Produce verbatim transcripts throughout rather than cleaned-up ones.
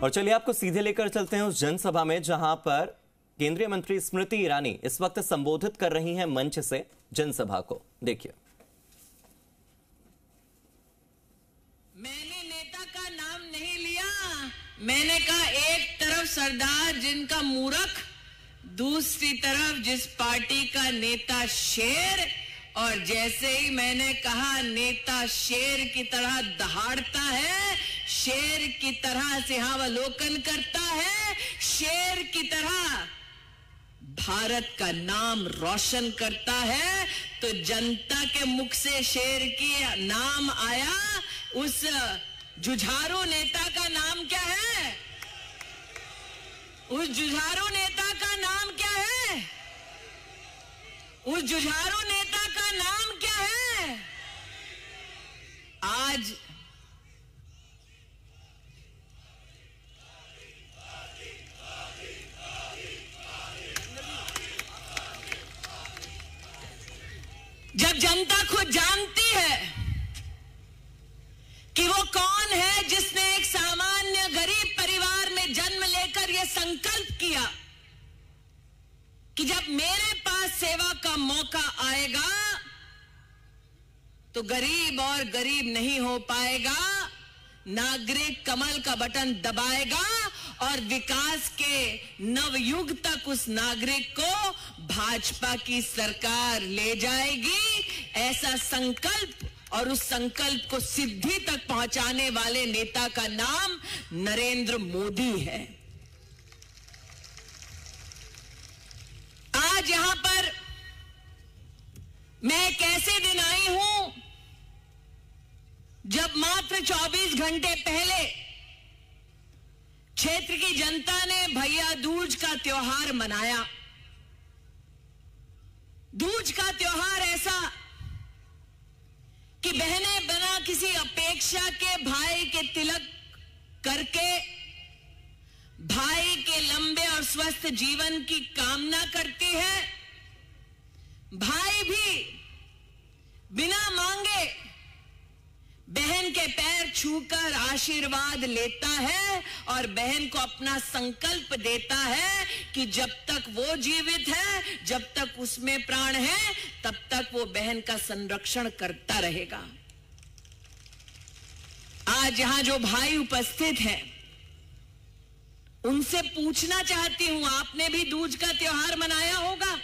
और चलिए आपको सीधे लेकर चलते हैं उस जनसभा में जहां पर केंद्रीय मंत्री स्मृति ईरानी इस वक्त संबोधित कर रही हैं मंच से जनसभा को। देखिए। मैंने नेता का नाम नहीं लिया, मैंने कहा एक तरफ सरदार जिनका मूर्ख, दूसरी तरफ जिस पार्टी का नेता शेर, और जैसे ही मैंने कहा नेता शेर की तरह दहाड़ता है, शेर की तरह सिंहावलोकन करता है, शेर की तरह भारत का नाम रोशन करता है, तो जनता के मुख से शेर की नाम आया। उस जुझारू नेता का नाम क्या है? उस जुझारू नेता का नाम क्या है? उस जुझारू नेता का नाम क्या है? आज जब जनता खुद जानती है कि वो कौन है जिसने एक सामान्य गरीब परिवार में जन्म लेकर यह संकल्प किया कि जब मेरे पास सेवा का मौका आएगा तो गरीब और गरीब नहीं हो पाएगा, नागरिक कमल का बटन दबाएगा और विकास के नवयुग तक उस नागरिक को भाजपा की सरकार ले जाएगी। ऐसा संकल्प और उस संकल्प को सिद्धि तक पहुंचाने वाले नेता का नाम नरेंद्र मोदी है। आज यहां पर मैं एक ऐसे दिन आई हूं जब मात्र चौबीस घंटे पहले क्षेत्र की जनता ने भैया दूज का त्योहार मनाया। दूज का त्योहार ऐसा कि बहनें बिना किसी अपेक्षा के भाई के तिलक करके भाई के लंबे और स्वस्थ जीवन की कामना करती है। भाई भी बिना मांगे बहन के पैर छूकर आशीर्वाद लेता है और बहन को अपना संकल्प देता है कि जब तक वो जीवित है, जब तक उसमें प्राण है, तब तक वो बहन का संरक्षण करता रहेगा। आज यहां जो भाई उपस्थित हैं, उनसे पूछना चाहती हूं, आपने भी दूज का त्योहार मनाया होगा,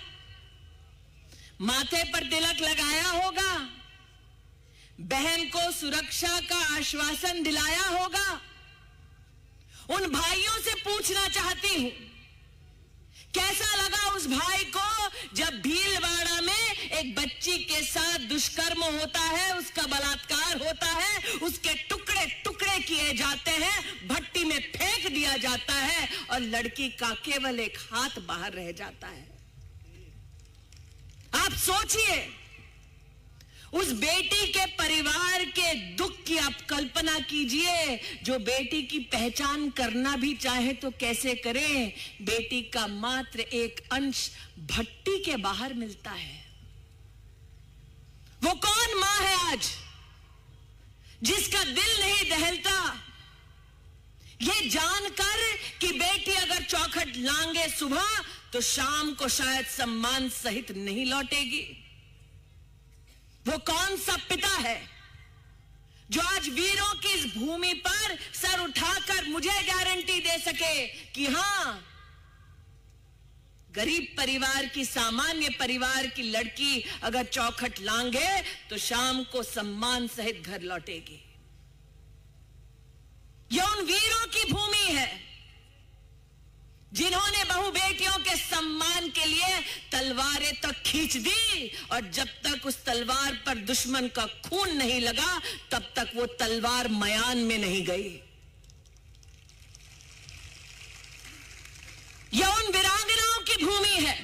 माथे पर तिलक लगाया होगा, बहन को सुरक्षा का आश्वासन दिलाया होगा। उन भाइयों से पूछना चाहती हूं, कैसा लगा उस भाई को जब भीलवाड़ा में एक बच्ची के साथ दुष्कर्म होता है, उसका बलात्कार होता है, उसके टुकड़े टुकड़े किए जाते हैं, भट्टी में फेंक दिया जाता है और लड़की का केवल एक हाथ बाहर रह जाता है। आप सोचिए, उस बेटी के परिवार के दुख की आप कल्पना कीजिए। जो बेटी की पहचान करना भी चाहे तो कैसे करें? बेटी का मात्र एक अंश भट्टी के बाहर मिलता है। वो कौन मां है आज जिसका दिल नहीं दहलता ये जानकर कि बेटी अगर चौखट लांगे सुबह तो शाम को शायद सम्मान सहित नहीं लौटेगी? वो कौन सा पिता है जो आज वीरों की इस भूमि पर सर उठाकर मुझे गारंटी दे सके कि हां, गरीब परिवार की, सामान्य परिवार की लड़की अगर चौखट लांगे तो शाम को सम्मान सहित घर लौटेगी? यह उन वीरों की भूमि है जिन्होंने बहु बेटियों के सम्मान के लिए तलवारें तक खींच दी, और जब तक उस तलवार पर दुश्मन का खून नहीं लगा तब तक वो तलवार मयान में नहीं गई। यह उन वीरांगनाओं की भूमि है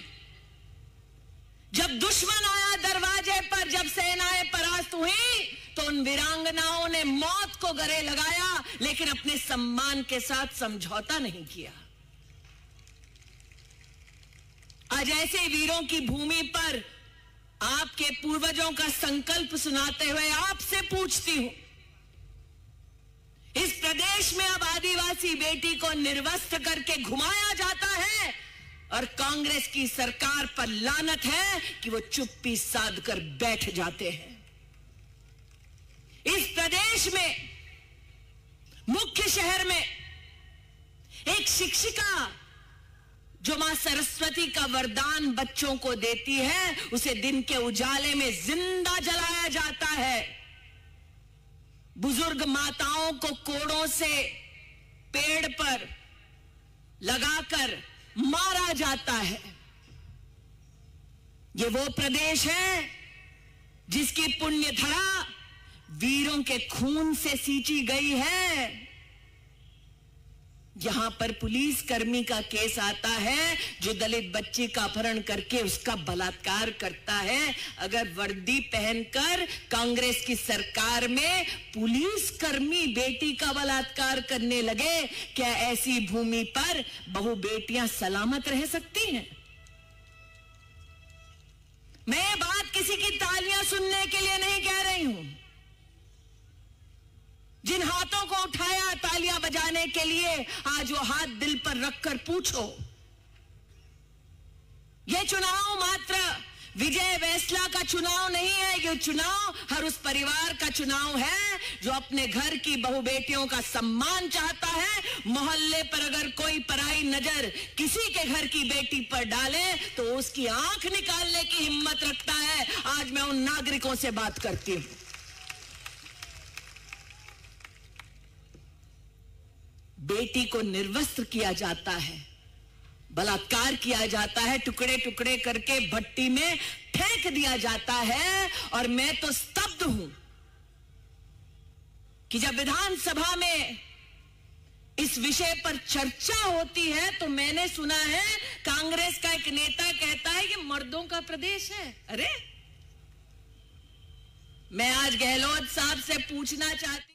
जब दुश्मन आया दरवाजे पर, जब सेनाएं परास्त हुई तो उन वीरांगनाओं ने मौत को गले लगाया लेकिन अपने सम्मान के साथ समझौता नहीं किया। आज ऐसे वीरों की भूमि पर आपके पूर्वजों का संकल्प सुनाते हुए आपसे पूछती हूं, इस प्रदेश में अब आदिवासी सी बेटी को निर्वस्त्र करके घुमाया जाता है और कांग्रेस की सरकार पर लानत है कि वो चुप्पी साध कर बैठ जाते हैं। इस प्रदेश में मुख्य शहर में एक शिक्षिका जो मां सरस्वती का वरदान बच्चों को देती है, उसे दिन के उजाले में जिंदा जलाया जाता है। बुजुर्ग माताओं को कोड़ों से पेड़ पर लगाकर मारा जाता है। ये वो प्रदेश है जिसकी पुण्य धरा वीरों के खून से सींची गई है। यहां पर पुलिस कर्मी का केस आता है जो दलित बच्ची का अपहरण करके उसका बलात्कार करता है। अगर वर्दी पहनकर कांग्रेस की सरकार में पुलिस कर्मी बेटी का बलात्कार करने लगे, क्या ऐसी भूमि पर बहु बेटियां सलामत रह सकती हैं? मैं ये बात किसी की तालियां सुनने के लिए नहीं कह रही हूं। जिन हाथों को उठाया तालियां बजाने के लिए, आज वो हाथ दिल पर रखकर पूछो। ये चुनाव मात्र विजय वैसला का चुनाव नहीं है, ये चुनाव हर उस परिवार का चुनाव है जो अपने घर की बहु बेटियों का सम्मान चाहता है। मोहल्ले पर अगर कोई पराई नजर किसी के घर की बेटी पर डाले तो उसकी आंख निकालने की हिम्मत रखता है। आज मैं उन नागरिकों से बात करती हूं। बेटी को निर्वस्त्र किया जाता है, बलात्कार किया जाता है, टुकड़े टुकड़े करके भट्टी में फेंक दिया जाता है। और मैं तो स्तब्ध हूं कि जब विधानसभा में इस विषय पर चर्चा होती है तो मैंने सुना है कांग्रेस का एक नेता कहता है कि मर्दों का प्रदेश है। अरे, मैं आज गहलोत साहब से पूछना चाहती